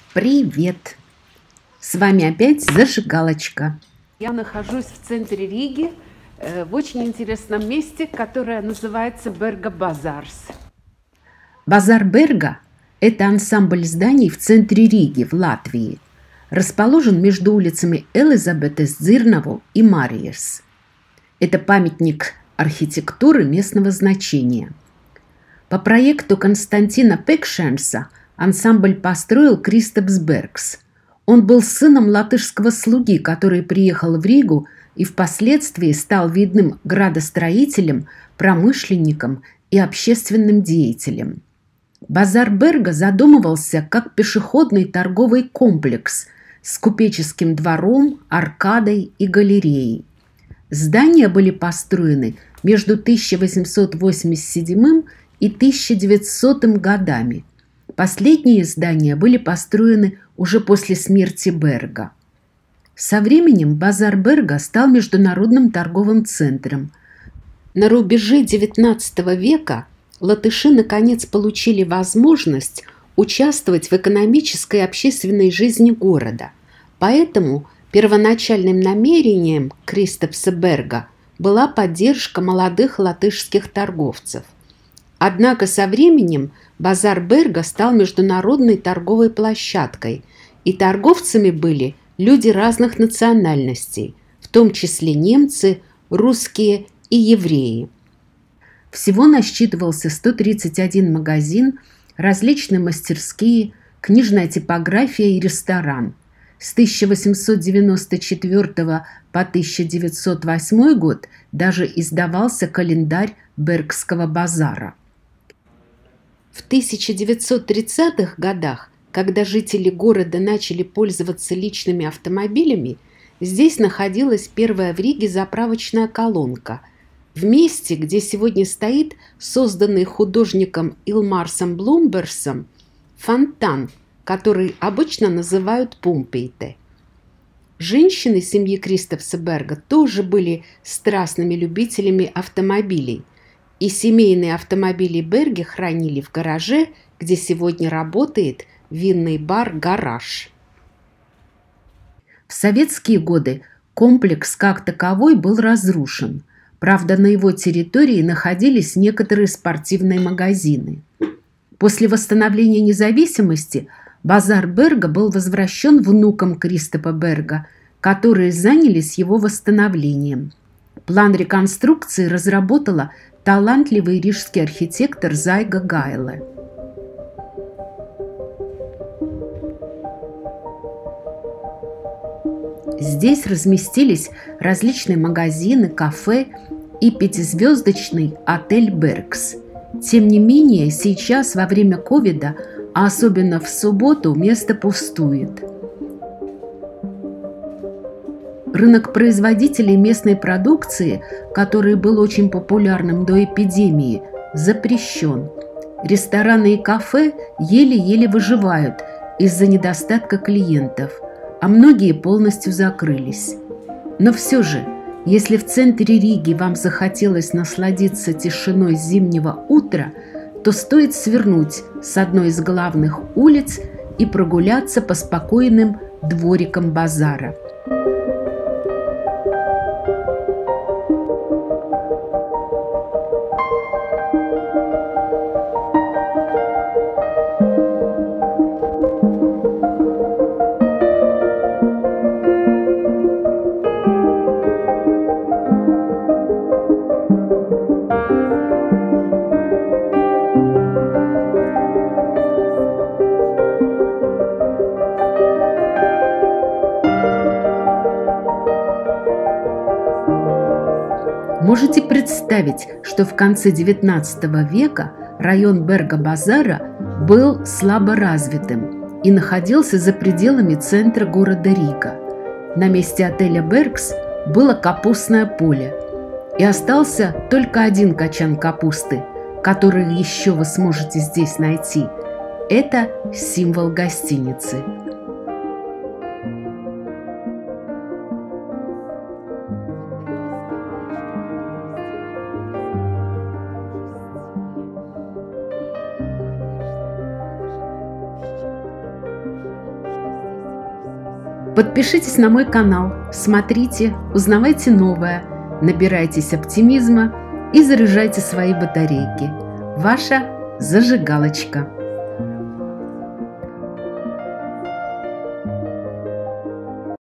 Привет! С вами опять Зажигалочка. Я нахожусь в центре Риги, в очень интересном месте, которое называется Берга Базарс. Базар Берга– это ансамбль зданий в центре Риги, в Латвии. Расположен между улицами Элизабетес Дзирнаву и Марьес. Это памятник архитектуры местного значения. По проекту Константина Пекшенса ансамбль построил Кристопс Бергс. Он был сыном латышского слуги, который приехал в Ригу и впоследствии стал видным градостроителем, промышленником и общественным деятелем. Базар Берга задумывался как пешеходный торговый комплекс с купеческим двором, аркадой и галереей. Здания были построены между 1887 и 1900 годами. Последние здания были построены уже после смерти Берга. Со временем базар Берга стал международным торговым центром. На рубеже XIX века латыши наконец получили возможность участвовать в экономической и общественной жизни города. Поэтому первоначальным намерением Кристопса Берга была поддержка молодых латышских торговцев. Однако со временем базар Берга стал международной торговой площадкой, и торговцами были люди разных национальностей, в том числе немцы, русские и евреи. Всего насчитывался 131 магазин, различные мастерские, книжная типография и ресторан. С 1894 по 1908 год даже издавался календарь Бергского базара. В 1930-х годах, когда жители города начали пользоваться личными автомобилями, здесь находилась первая в Риге заправочная колонка. В месте, где сегодня стоит созданный художником Илмарсом Блумберсом фонтан, который обычно называют Пумпейте. Женщины семьи Кристопса Берга тоже были страстными любителями автомобилей, и семейные автомобили Берги хранили в гараже, где сегодня работает винный бар «Гараж». В советские годы комплекс как таковой был разрушен. Правда, на его территории находились некоторые спортивные магазины. После восстановления независимости базар Берга был возвращен внукам Кристопа Берга, которые занялись его восстановлением. План реконструкции разработала талантливый рижский архитектор Зайга Гайле. Здесь разместились различные магазины, кафе и пятизвездочный отель «Бергс». Тем не менее, сейчас во время ковида, а особенно в субботу, место пустует. Рынок производителей местной продукции, который был очень популярным до эпидемии, запрещен. Рестораны и кафе еле-еле выживают из-за недостатка клиентов, а многие полностью закрылись. Но все же, если в центре Риги вам захотелось насладиться тишиной зимнего утра, то стоит свернуть с одной из главных улиц и прогуляться по спокойным дворикам базара. Можете представить, что в конце XIX века район Берга-базара был слабо развитым и находился за пределами центра города Рига. На месте отеля «Бергс» было капустное поле, и остался только один качан капусты, который еще вы сможете здесь найти. Это символ гостиницы. Подпишитесь на мой канал, смотрите, узнавайте новое, набирайтесь оптимизма и заряжайте свои батарейки. Ваша зажигалочка.